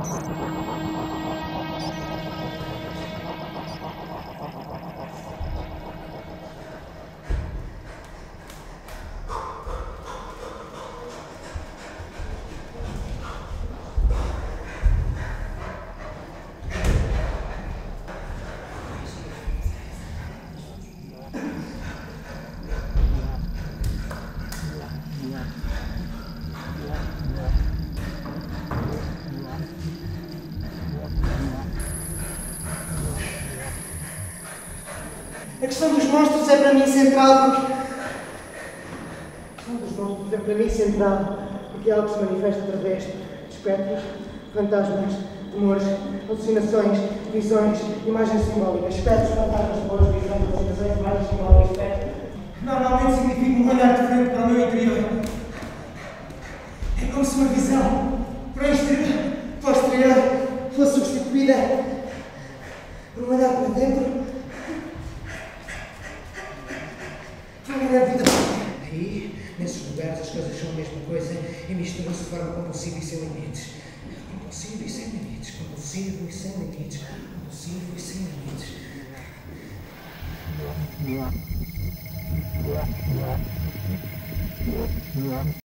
A questão dos monstros é para mim central porque... A questão dos monstros é para mim central porque é algo que se manifesta através de espectros, fantasmas, temores, alucinações, visões, imagens simbólicas. Espectros, fantasmas, temores, visões, alucinações, imagens simbólicas, espectros. Normalmente significa um olhar diferente para o meu interior. É como se uma visão para o exterior, para o exterior, fosse substituída por um olhar para dentro. Aí, nesses lugares, as coisas são a mesma coisa e misturam-se de forma compulsiva e sem limites. Compulsivo e sem limites. Compulsivo e sem limites. Compulsivo e sem limites.